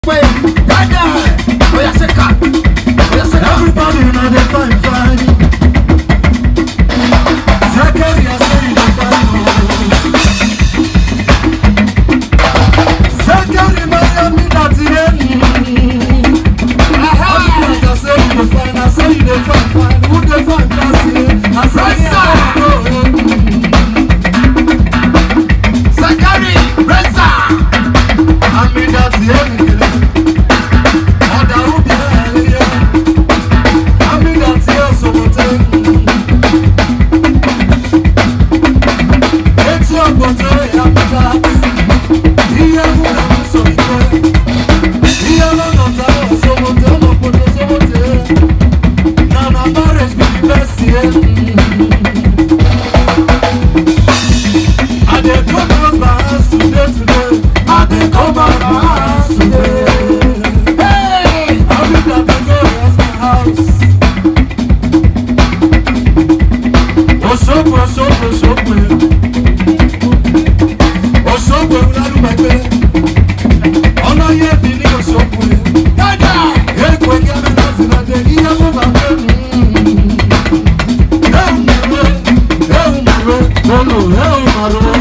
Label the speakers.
Speaker 1: Everybody know they fine. Zakaria say they fine. Zakaria Miami that's the end. I say you fine, I say you fine. Who they fine? That's it. I say Zakaria Reza. I mean that's the end. Oh,